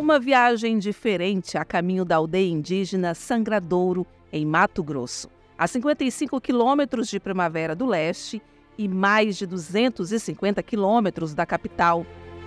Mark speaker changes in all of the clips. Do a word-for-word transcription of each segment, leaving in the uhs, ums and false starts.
Speaker 1: Uma viagem diferente a caminho da aldeia indígena Sangradouro, em Mato Grosso, a cinquenta e cinco quilômetros de Primavera do Leste e mais de duzentos e cinquenta quilômetros da capital.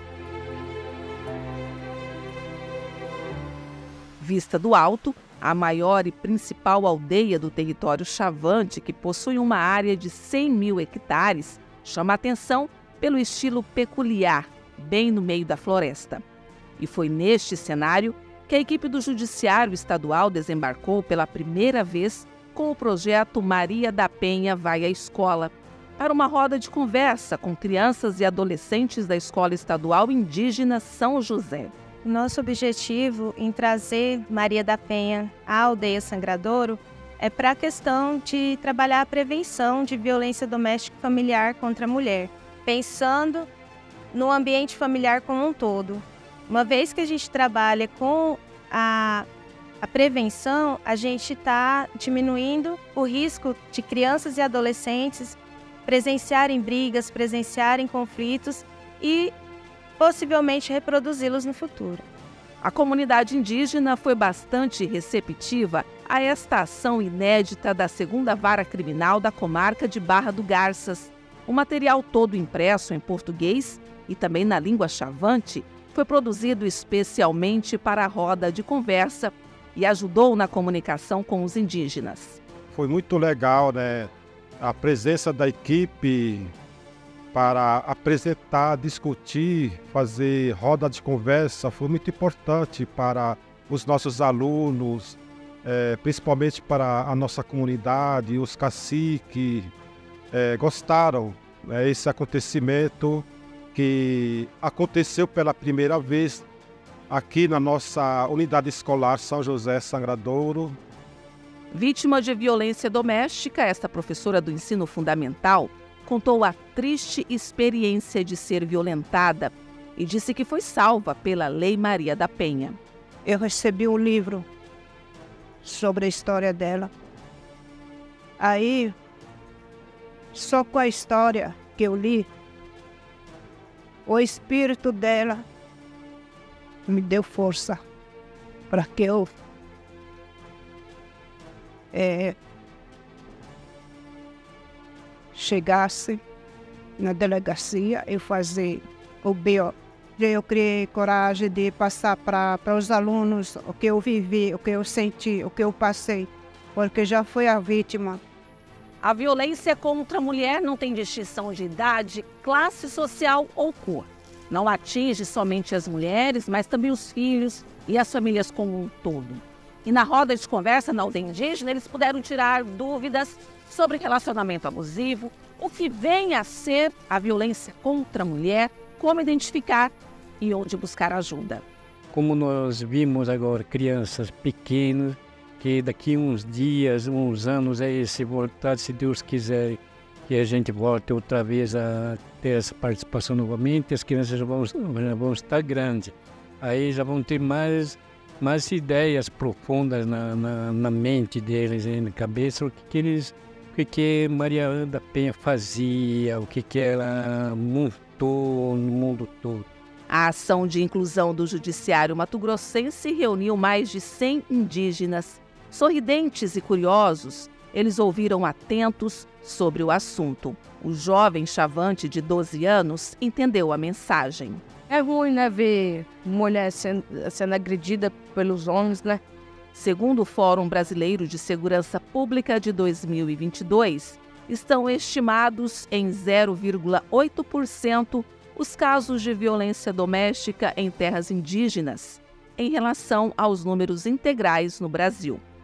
Speaker 1: Vista do Alto, a maior e principal aldeia do território Chavante, que possui uma área de cem mil hectares, chama a atenção pelo estilo peculiar, bem no meio da floresta. E foi neste cenário que a equipe do Judiciário Estadual desembarcou pela primeira vez com o projeto Maria da Penha Vai à Escola, para uma roda de conversa com crianças e adolescentes da Escola Estadual Indígena São José.
Speaker 2: Nosso objetivo em trazer Maria da Penha à aldeia Sangradouro é para a questão de trabalhar a prevenção de violência doméstica e familiar contra a mulher, pensando no ambiente familiar como um todo. Uma vez que a gente trabalha com a, a prevenção, a gente está diminuindo o risco de crianças e adolescentes presenciarem brigas, presenciarem conflitos e possivelmente reproduzi-los no futuro.
Speaker 1: A comunidade indígena foi bastante receptiva a esta ação inédita da segunda Vara Criminal da comarca de Barra do Garças. O material todo impresso em português e também na língua chavante foi produzido especialmente para a roda de conversa e ajudou na comunicação com os indígenas.
Speaker 3: Foi muito legal, né? A presença da equipe para apresentar, discutir, fazer roda de conversa foi muito importante para os nossos alunos, é, principalmente para a nossa comunidade, os caciques é, gostaram né, esse acontecimento que aconteceu pela primeira vez aqui na nossa unidade escolar São José Sangradouro.
Speaker 1: Vítima de violência doméstica, esta professora do ensino fundamental contou a triste experiência de ser violentada e disse que foi salva pela Lei Maria da Penha.
Speaker 4: Eu recebi um livro sobre a história dela. Aí, só com a história que eu li, o espírito dela me deu força para que eu é, chegasse na delegacia e fazer o B O. Eu criei coragem de passar para os alunos o que eu vivi, o que eu senti, o que eu passei, porque já fui a vítima.
Speaker 1: A violência contra a mulher não tem distinção de idade, classe social ou cor. Não atinge somente as mulheres, mas também os filhos e as famílias como um todo. E na roda de conversa na aldeia indígena, eles puderam tirar dúvidas sobre relacionamento abusivo, o que vem a ser a violência contra a mulher, como identificar e onde buscar ajuda.
Speaker 5: Como nós vimos agora crianças pequenas, que daqui uns dias, uns anos, é se voltar, se Deus quiser, que a gente volte outra vez a ter essa participação novamente, as crianças já vão, já vão estar grandes. Aí já vão ter mais, mais ideias profundas na, na, na mente deles, na cabeça, o que, que eles, o que, que Maria da Penha fazia, o que, que ela montou no mundo todo.
Speaker 1: A ação de inclusão do Judiciário mato-grossense reuniu mais de cem indígenas. Sorridentes e curiosos, eles ouviram atentos sobre o assunto. O jovem chavante de doze anos entendeu a mensagem.
Speaker 6: É ruim, né, ver mulher sendo, sendo agredida pelos homens, né?
Speaker 1: Segundo o Fórum Brasileiro de Segurança Pública de dois mil e vinte e dois, estão estimados em zero vírgula oito por cento os casos de violência doméstica em terras indígenas, em relação aos números integrais no Brasil.